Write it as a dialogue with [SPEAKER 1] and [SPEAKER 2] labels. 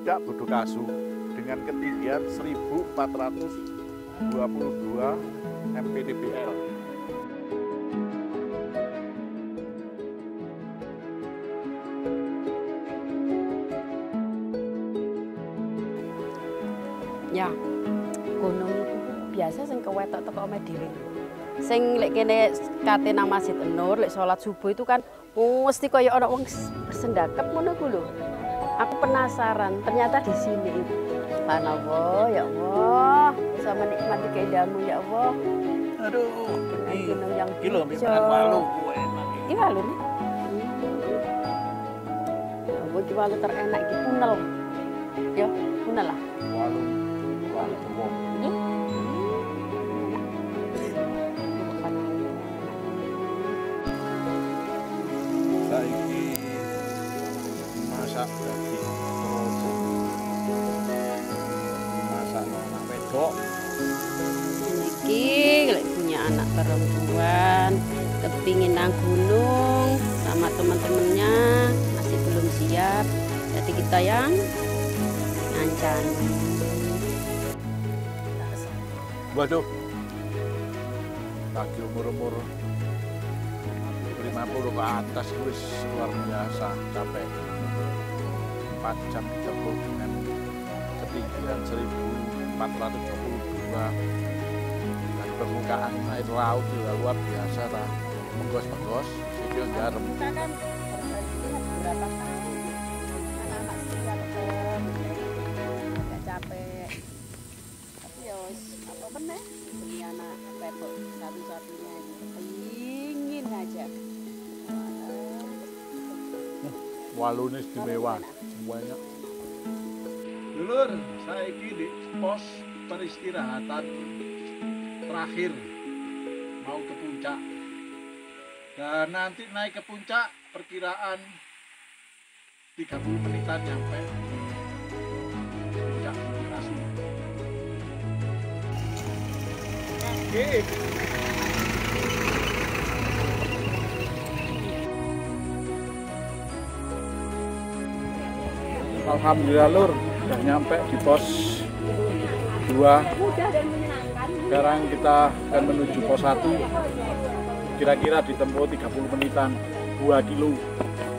[SPEAKER 1] Puncak Bodokasu dengan ketinggian 1422 mdpl.
[SPEAKER 2] Ya, gunung itu biasa sing kewetok teko ome dhewe. Sing lek kene kate nang Masjid Nur, lek salat subuh itu kan mesti kaya ana wong sendakep ngono ku lho. Aku penasaran, ternyata di sini itu. Subhanallah, ya Allah, bisa menikmati keindahanmu ya Allah.
[SPEAKER 1] Aduh,
[SPEAKER 2] Gunung yang
[SPEAKER 1] kilo
[SPEAKER 2] hijau.
[SPEAKER 1] walu enak.
[SPEAKER 2] Iya walu nih. Ya ampun, walu terenak iki punel. Ya, punel lah.
[SPEAKER 1] Walu wong.
[SPEAKER 2] Ini.
[SPEAKER 1] Saiki masak daging terus masak anak wedok.
[SPEAKER 2] Iki lek punya anak perempuan, kepingin nang gunung sama teman-temannya masih belum siap. Jadi kita yang ngancan.
[SPEAKER 1] Waduh, lagi umur-umur 50 ke atas wis luar biasa capek. 4 jam ditempuh dengan ketinggian 1422 dan permukaan air laut juga luar biasa lah. Menggos-menggos, video garam.
[SPEAKER 2] Kita kan berhenti beberapa kali. Anak-anak setia tetap agak capek. Tapi ya apa meneh demi anak wedok satu-satunya ingin aja.
[SPEAKER 1] Walune istimewa semuanya.
[SPEAKER 3] Dulur, saiki di pos peristirahatan terakhir mau ke puncak. Dan nanti naik ke puncak perkiraan 30 menitan nyampe puncak Bodokasu. Oke.
[SPEAKER 1] Alhamdulillah Lur, udah nyampe di pos 2. Sekarang kita akan menuju pos 1. Kira-kira ditempuh 30 menitan, 2 kilo.